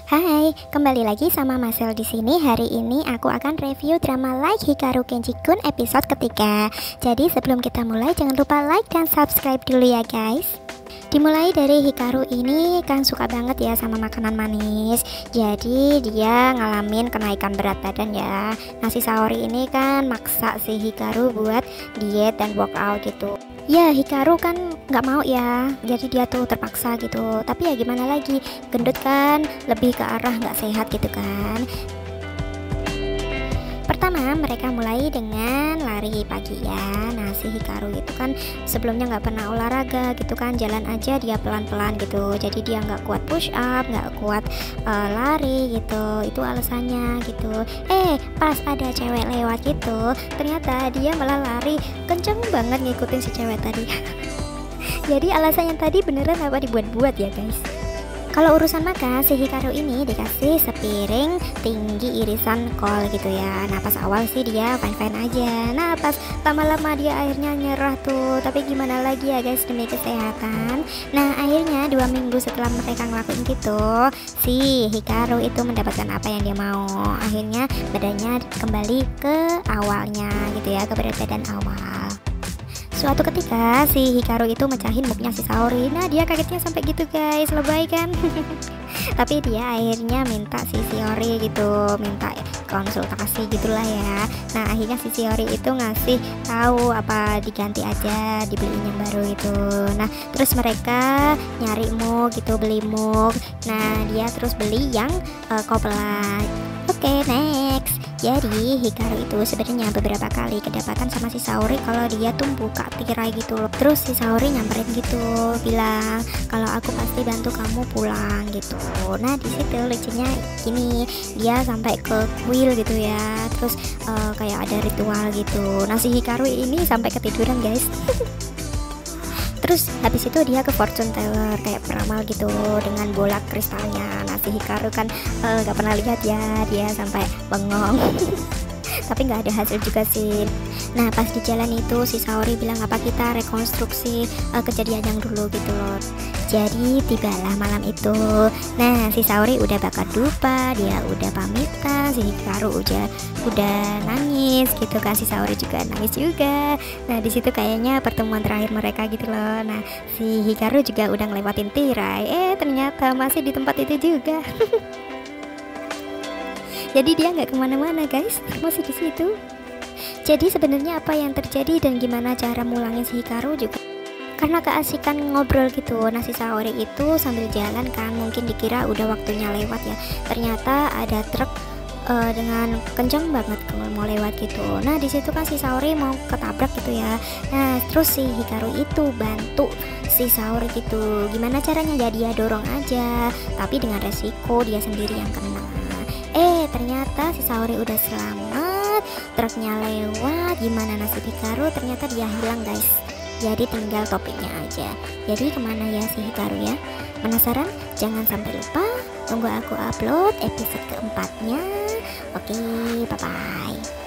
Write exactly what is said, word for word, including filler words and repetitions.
Hai, kembali lagi sama Marcel di sini. Hari ini aku akan review drama Like Hikaru Kenji-kun episode ketiga. Jadi sebelum kita mulai, jangan lupa like dan subscribe dulu ya guys. Dimulai dari Hikaru ini kan suka banget ya sama makanan manis. Jadi dia ngalamin kenaikan berat badan ya. Nah si Saori ini kan maksa si Hikaru buat diet dan workout gitu. Ya Hikaru kan nggak mau ya, jadi dia tuh terpaksa gitu. Tapi ya gimana lagi, gendut kan lebih ke arah nggak sehat gitu kan. Pertama mereka mulai dengan lari pagi ya. Nah si Hikaru itu kan sebelumnya nggak pernah olahraga gitu kan, jalan aja dia pelan-pelan gitu. Jadi dia nggak kuat push up, nggak kuat uh, lari gitu. Itu alasannya gitu. Eh pas ada cewek lewat gitu, ternyata dia malah lari kenceng banget ngikutin si cewek tadi. Jadi alasan yang tadi beneran apa dibuat-buat ya guys. Kalau urusan makan, si Hikaru ini dikasih sepiring tinggi irisan kol gitu ya. Nah pas awal sih dia fine-fine aja. Nah pas lama-lama dia akhirnya nyerah tuh. Tapi gimana lagi ya guys, demi kesehatan. Nah akhirnya dua minggu setelah mereka ngelakuin gitu, si Hikaru itu mendapatkan apa yang dia mau. Akhirnya badannya kembali ke awalnya gitu ya, ke berat badan awal. Suatu ketika si Hikaru itu mecahin muknya si Saori. Nah dia kagetnya sampai gitu guys, lebay kan. Tapi dia akhirnya minta si Saori gitu, minta konsultasi gitulah ya. Nah akhirnya si Saori itu ngasih tahu apa diganti aja, dibeliin yang baru gitu. Nah terus mereka nyari mug gitu, beli mug. Nah dia terus beli yang uh, kopla. Oke okay, next. Jadi Hikaru itu sebenarnya beberapa kali kedapatan sama si Saori kalau dia tuh buka tirai gitu loh. Terus si Saori nyamperin gitu, bilang kalau aku pasti bantu kamu pulang gitu. Nah di situ lucunya gini, dia sampai ke kuil gitu ya. Terus uh, kayak ada ritual gitu. Nah si Hikaru ini sampai ketiduran guys. Terus habis itu dia ke fortune teller kayak peramal gitu dengan bola kristalnya. Nah si Hikaru kan uh, gak pernah lihat ya, dia sampai bengong. Tapi nggak ada hasil juga sih. Nah pas di jalan itu si Saori bilang apa kita rekonstruksi uh, kejadian yang dulu gitu loh. Jadi tibalah malam itu. Nah si Saori udah bakar dupa, dia udah pamitan, si Hikaru udah udah nangis gitu kan, si Saori juga nangis juga. Nah di situ kayaknya pertemuan terakhir mereka gitu loh. Nah si Hikaru juga udah ngelewatin tirai, eh ternyata masih di tempat itu juga. Jadi dia nggak kemana-mana guys, masih di situ. Jadi sebenarnya apa yang terjadi dan gimana cara mulangin si Hikaru juga karena keasikan ngobrol gitu. Nah si Saori itu sambil jalan kan, mungkin dikira udah waktunya lewat ya. Ternyata ada truk uh, dengan kencang banget mau lewat gitu. Nah di situ kan si Saori mau ketabrak gitu ya. Nah terus si Hikaru itu bantu si Saori gitu. Gimana caranya? Ya dia dorong aja, tapi dengan resiko dia sendiri yang kena. Eh ternyata si Saori udah selamat, truknya lewat. Gimana nasib Hikaru? Ternyata dia hilang guys. Jadi tinggal topiknya aja. Jadi kemana ya si Hikaru ya? Penasaran? Jangan sampai lupa tunggu aku upload episode keempatnya. Oke, bye bye.